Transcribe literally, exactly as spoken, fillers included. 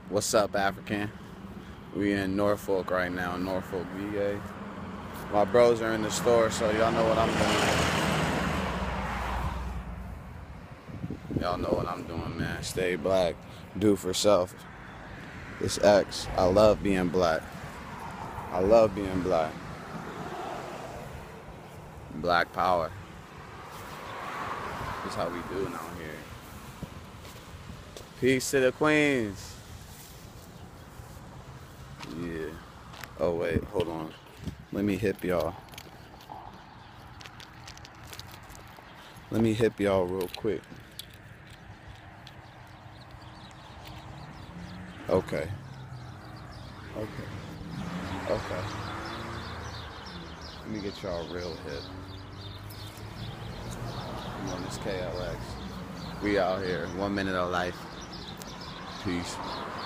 What's up, African? We in Norfolk right now, Norfolk, V A. My bros are in the store, so y'all know what I'm doing. Y'all know what I'm doing, man. Stay black, do for self. It's X. I love being black. I love being black. Black power. That's how we do now here. Peace to the queens. Yeah. Oh wait, hold on. Let me hip y'all. Let me hip y'all real quick. Okay. Okay. Okay. Let me get y'all real hip. I'm on this K L X. We out here. One minute of life. Peace.